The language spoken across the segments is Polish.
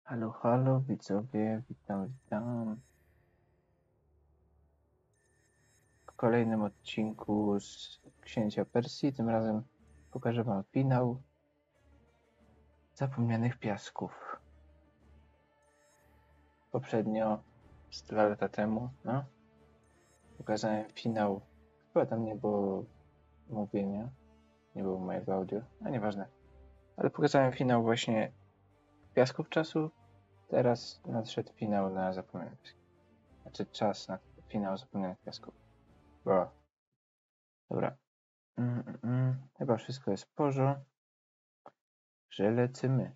Halo, halo, widzowie, witam. W kolejnym odcinku z Księcia Persji. Tym razem pokażę wam finał Zapomnianych Piasków. Poprzednio, z 2 lata temu, pokazałem finał. Chyba tam nie było mówienia, nie było mojego audio, nieważne. Ale pokazałem finał właśnie Piasków Czasu. Teraz nadszedł finał na Zapomnianych Piasków. Znaczy czas na finał Zapomnianych Piasków. Dobra. Chyba wszystko jest w porządku, że lecimy.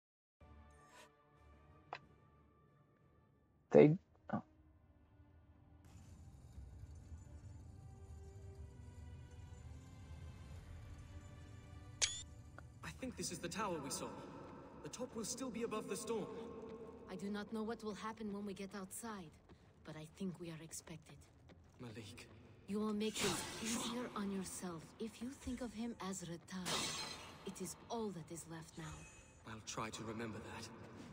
I think this is the tower we saw. The top will still be above the storm. I do not know what will happen when we get outside, but I think we are expected. Malik. You will make it easier on yourself if you think of him as Rataj. It is all that is left now. I'll try to remember that.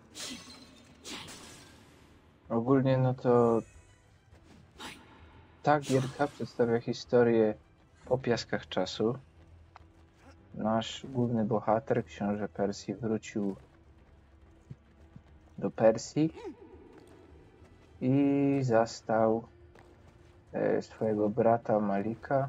Ogólnie no to ta gierka przedstawia historię o Piaskach Czasu. Nasz główny bohater, książę Persji, wrócił do Persji i zastał swojego brata Malika,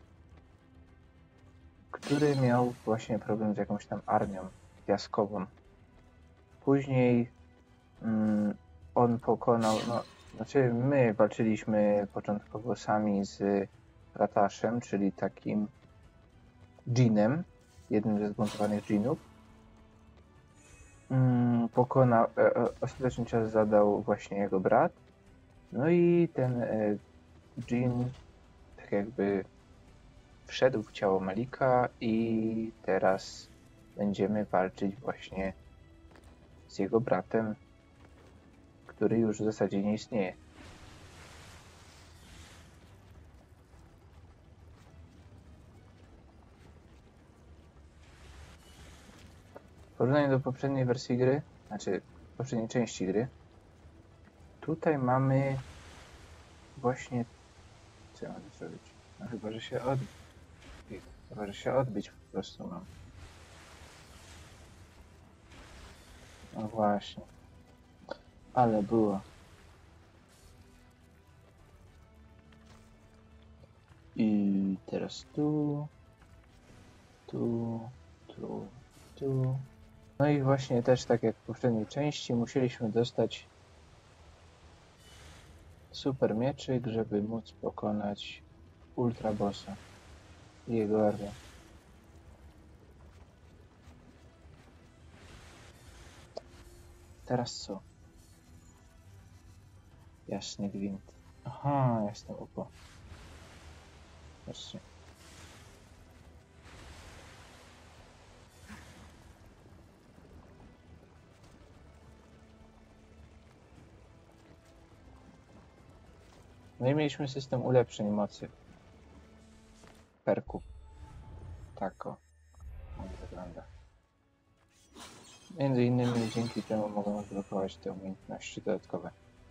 który miał właśnie problem z jakąś tam armią piaskową. Później on pokonał, znaczy my walczyliśmy początkowo sami z Rataszem, czyli takim dżinem, jednym ze zbuntowanych dżinów. Pokonał, ostateczny cios zadał właśnie jego brat. No i ten dżin tak jakby wszedł w ciało Malika i teraz będziemy walczyć właśnie z jego bratem, który już w zasadzie nie istnieje. W porównaniu do poprzedniej wersji gry, znaczy poprzedniej części gry, tutaj mamy właśnie... Co ja mam zrobić? No chyba, że się odbić. Chyba, że się odbić po prostu mam. No właśnie. Ale było. I teraz tu. No i właśnie też tak jak w poprzedniej części musieliśmy dostać super mieczyk, żeby móc pokonać Ultra Bossa i jego armię. Teraz co? Jasny gwint. Aha, jestem upo. Patrzcie. No i mieliśmy system ulepszeń mocy. Perku. Tako. On wygląda. Między innymi dzięki temu mogą odblokować te umiejętności dodatkowe.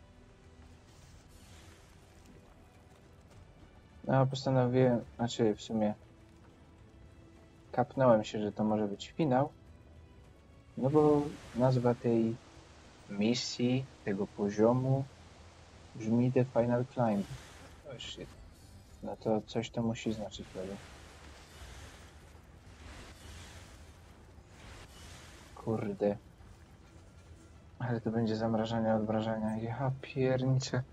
No, postanowiłem, znaczy w sumie kapnąłem się, że to może być finał, no bo nazwa tej misji, tego poziomu brzmi The Final Climb. Oh shit. No to coś to musi znaczyć, prawda? Kurde. Ale to będzie zamrażanie, odmrażania. Ja pierniczę.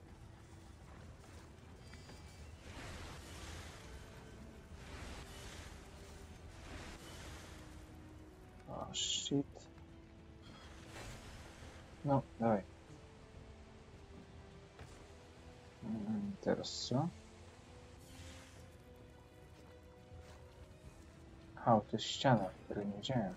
Oh shit. No, dawaj. Teraz co? A, to jest ściana, której nie widziałem.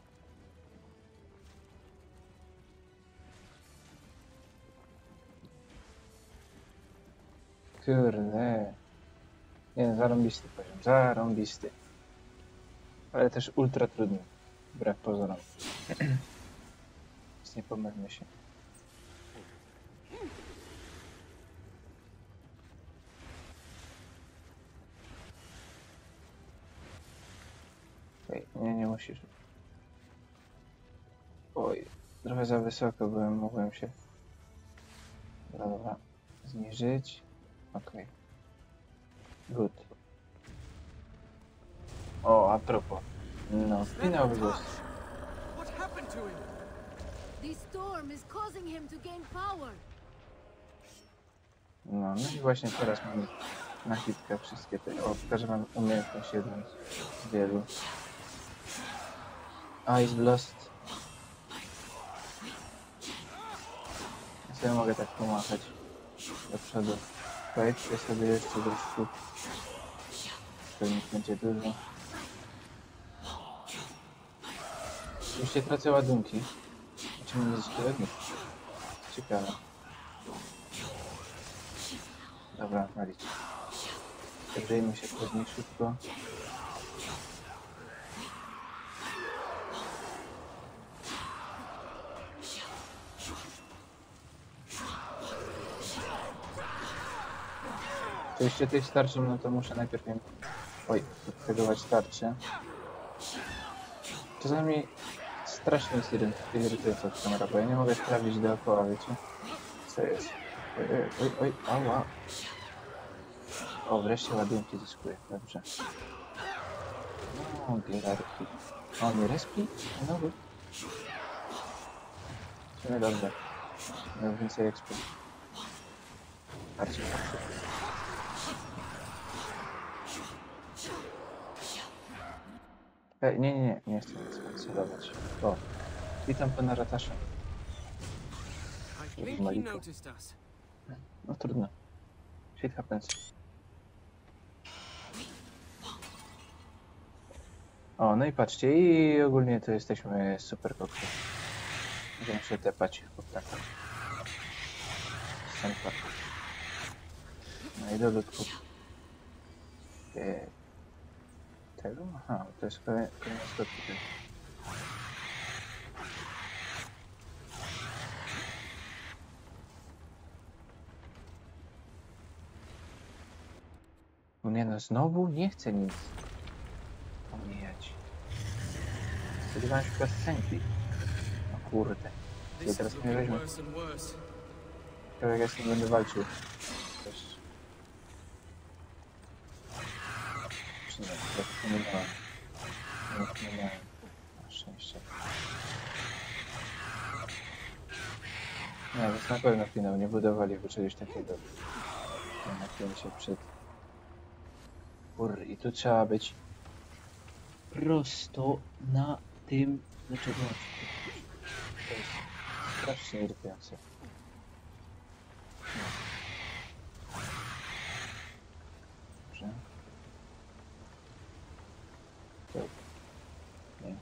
Kurde. Nie, zarąbisty poziom, zarąbisty. Ale też ultra trudny, wbrew pozorom. Nic nie pomylmy się. Ej, nie musisz. Oj, trochę za wysoko byłem, mogłem się... Dobra, zniżyć. Okej. Good. O, a propos. No, finał wygłos. What happened to him? The storm is causing him to gain power. No i właśnie teraz mamy na hitkę wszystkie te... O, pokażę wam umiejętność jedną z wielu. Ice Blast. Ja sobie mogę tak pomachać do przodu. Pojedźcie sobie jeszcze troszkę. Pewnie będzie dużo. Już się tracę ładunki. Czemu nie zyskuje? Ciekawe. Dobra, walić. Zagrzejmy się później szybko. Oczywiście tej starczy, no to muszę najpierw ją... Oj, odtegować tarczę. Czasami strasznie jest irytująca kamera, bo ja nie mogę sprawdzić dookoła, wiecie? Co jest? Oj, ała. O, wreszcie ładunki zyskuję, dobrze. No, gierarki. O, nie respi? No, good. W sumie dobrze. Miał więcej expo. Bardziej nie chcę nic celować. O, witam pana Ratasza. I think he noticed us. No trudno. Shit happens. O, no i patrzcie, i ogólnie to jesteśmy super kokty. Możemy się tepać po ptakach. Stąpa. No i do ludków. Tego? Aha, to jest kolejny skok tutaj. No nie no, znowu nie chcę nic omijać. Spodziewałem się cutscenki. No kurde. Ja This teraz is nie looking weźmie. worse and worse. Ciekawe jak ja z tym będę walczył. Też. Czy nie? Ja nie miałem. Nie miałem. Na szczęście. Nie, to jest na pewno finał. Nie budowali by czegoś takiego. Na chwilę się przed... Kurry, i tu trzeba być prosto na tym... Dlaczego? To jest strasznie irytujące. Dobrze. Tak. Nie.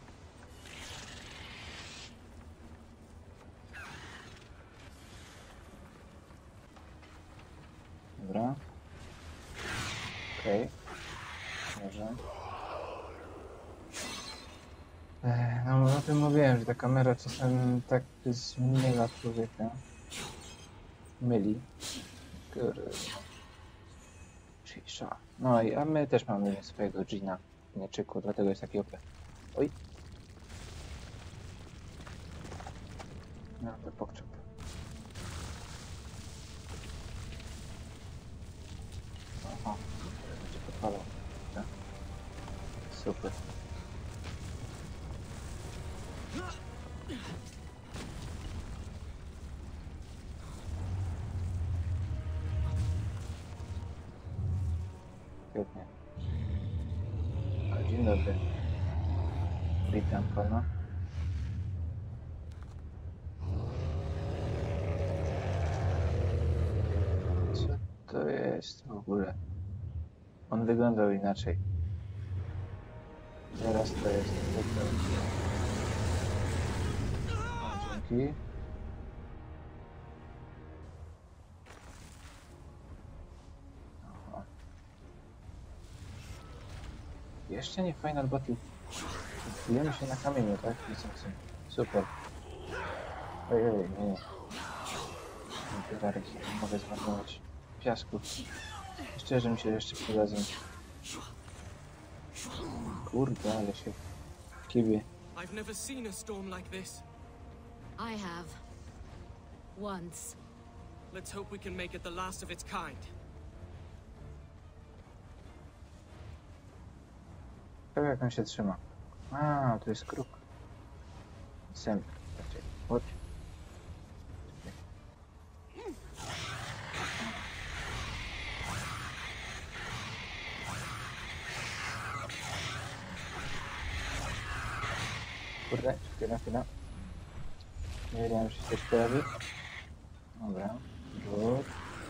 Dobra. Okej. Może. No o tym mówiłem, że ta kamera czasem tak zmienia człowieka. Myli. Kurde. Cisza. No i a my też mamy swojego Gina w mieczyku, dlatego jest taki OP. Oj. No to pokczep. Aha. Będzie podpalał. Tak. Super. Świetnie. Dzień dobry. Witam pana. Co to jest w ogóle? On wyglądał inaczej. Teraz to jest... O, dzięki. Jeszcze nie Final Battle. Bijemy się na kamieniu, tak? Super. Ojej, nie. Nie zaraz mogę zmarnować piasku. Szczerze mi się jeszcze przydadzą. Kurde, ale się kiwie. I've never seen a storm like this. I have. Once. Let's hope we can make it the last of its kind. To jak on się trzyma? A, to jest kruk. Zęb. Chodź. Kurde, chwila. Nie wiedziałem, że się coś pojawi. Dobra, rzut.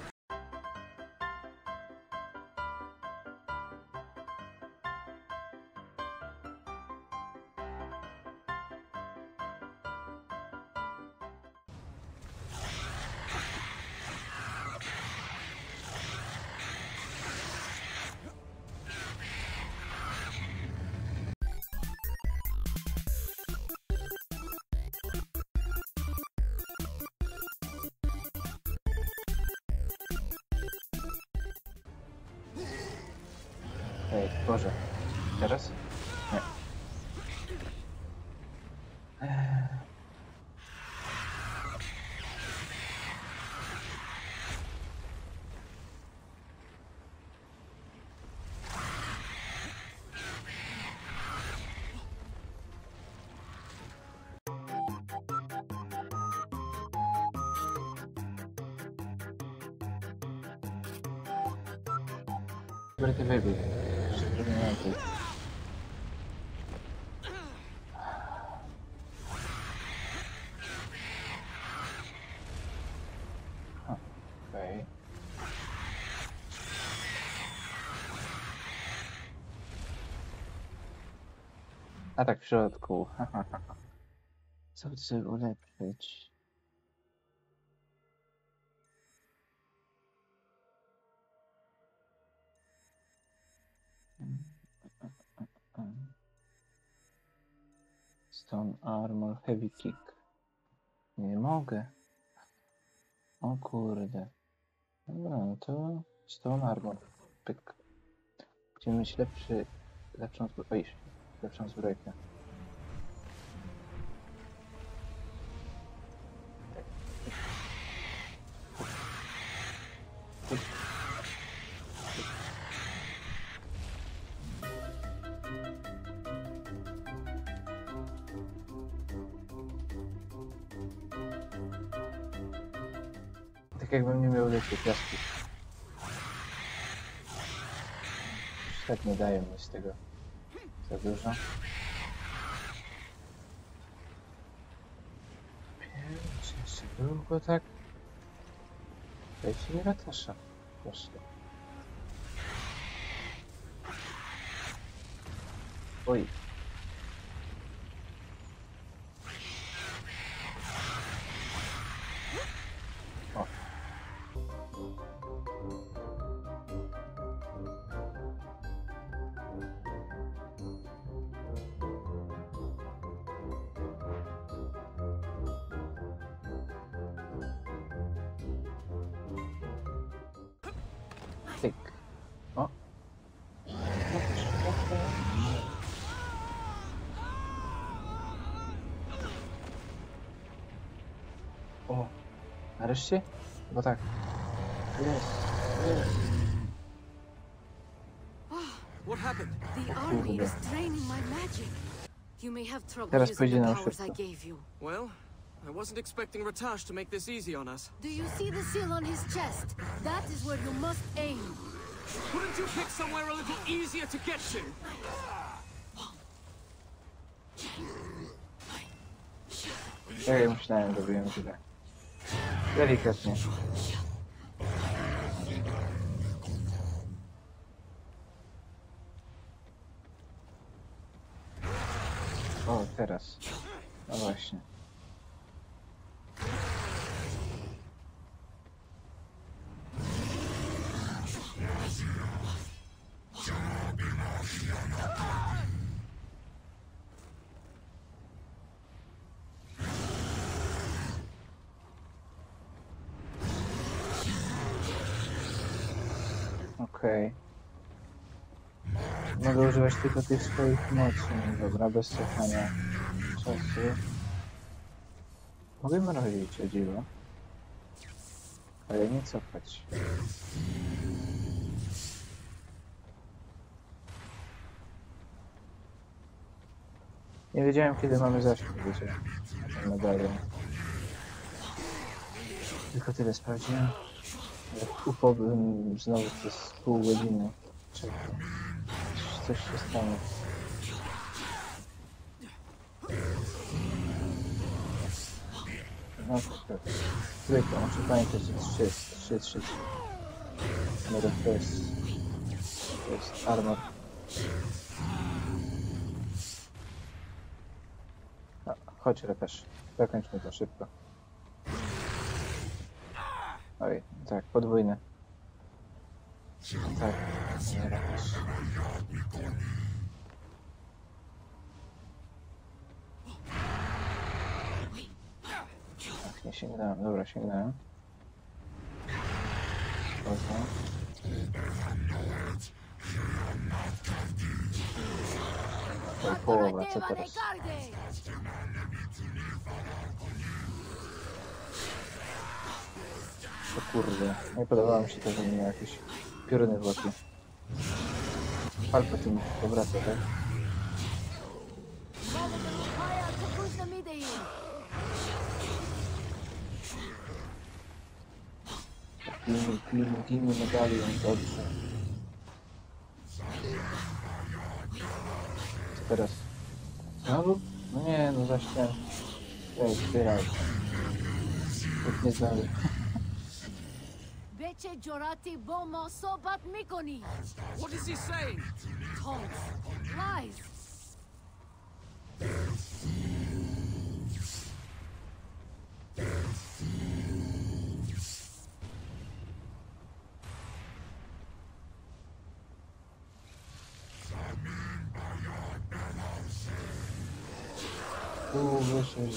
Ej, Boże. Teraz? Nie. Dobry ty wybieg. Szczerze mówiąc. Okej. A tak w środku. Co by sobie ulepszyć? Stone Armor Heavy Kick. Nie mogę. O kurde. Dobra, no to Stone Armor. Pyk. Chcemy mieć lepszą zbrojkę. Tak jakbym nie miał lepszych piasków. Tak nie daje mi z tego za dużo. Więc jeszcze długo tak. Dajcie mi ratasza. Proszę. Oj. O. Tyk. O. O. Nareszcie? Bo tak. Jest. What happened? The army is draining my magic. You may have trouble Teraz using pójdzie the na powers I oszustwo. gave you. Well, I wasn't expecting Ratash to make this easy on us. Do you see the seal on his chest? That is where you must aim. Couldn't you pick somewhere a little easier to get to? Tak jak myślałem, zrobiłem źle. Delikatnie. O, teraz. No właśnie. Okej. Mogę używać tylko tych swoich mocy. No dobra, bez cofania czasu. Mogę mrozić, o dziwo. Ale nie cofać. Nie wiedziałem, kiedy mamy zasięg, wiecie, na tę medalię. Tylko tyle sprawdziłem. Jak upowym znowu przez pół godziny. Czekaj. Coś się stanie. No tak. Zwykle, muszę pamiętać, że 3. No to jest armor. No, chodź lekarz. Zakończmy to szybko. Oj, tak, podwójny. Tak, nie lekarz. Ach, nie sięgnąłem. Dobra, sięgnąłem. Dobra. Oj, połowa, co teraz? O kurde, nie podobało mi się to, że miał jakieś pioruny w oczy. Palpatine powraca, tak? Pilnujmy medalion, dobrze. Co teraz? Znowu? No nie, no zaś ten... Ej, zbieraj. Nikt nie znamy. Beche Jorati Bomo Sobat Mikoni. What is he saying? Taunts. Lies. Wyszedł.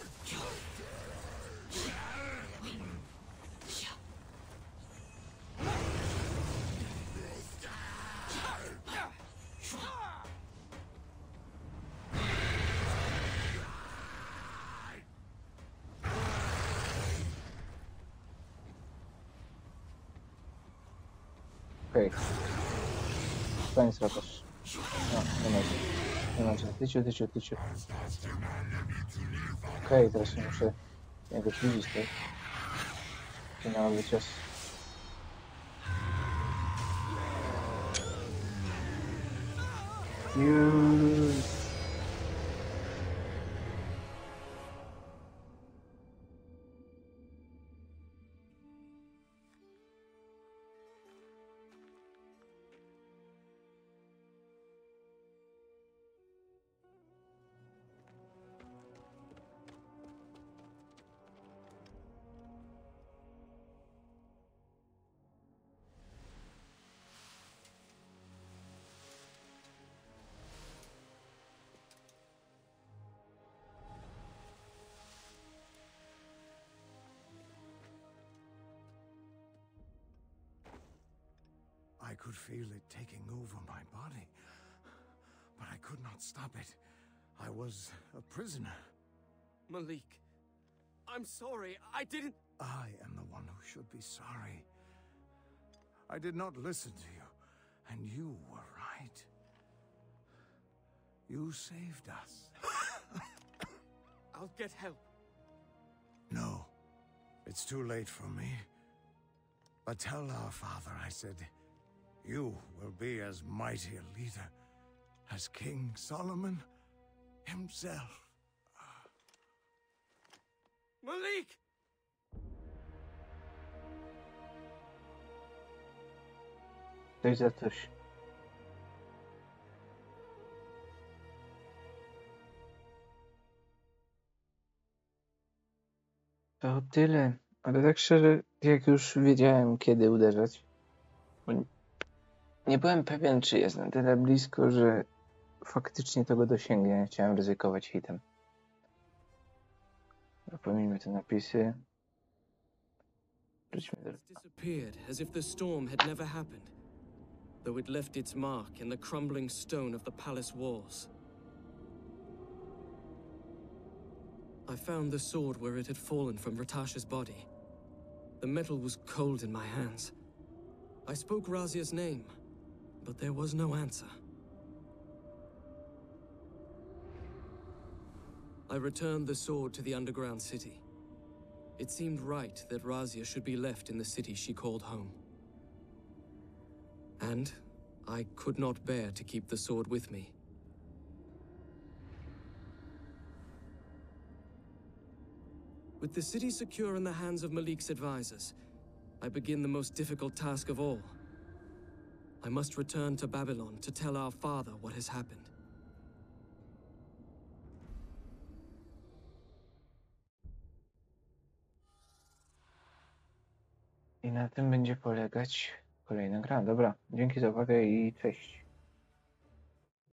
Okej. Koniec rapasz. No, nie macie. Nie macie. Tyciu. Okej, teraz się muszę jakoś widzieć, tak? Finałowy cios. Już. I could feel it taking over my body, but I could not stop it. I was a prisoner. Malik, I'm sorry. I didn't... I am the one who should be sorry. I did not listen to you, and you were right. You saved us. I'll get help. No, it's too late for me. But tell our father I said, you will be as mighty a leader as King Solomon himself. Malik! Coś za coś. To tyle. Ale tak szczerze, jak już wiedziałem, kiedy uderzać, bo nie byłem pewien, czy jest na tyle blisko, że faktycznie tego dosięgnie. Nie chciałem ryzykować hitem. Pomijmy te napisy. Wróćmy do... Disappeared as if the storm had never happened. though it left its mark in the crumbling stone of the palace walls. I found the sword where it had fallen from Ratasha's body. The metal was cold in my hands. I spoke Razia's name, but there was no answer. I returned the sword to the underground city. It seemed right that Razia should be left in the city she called home. And I could not bear to keep the sword with me. With the city secure in the hands of Malik's advisors, I begin the most difficult task of all. I must return to Babylon to tell our father what has happened. I na tym będzie polegać kolejna gra. Dobra, dzięki za uwagę i cześć.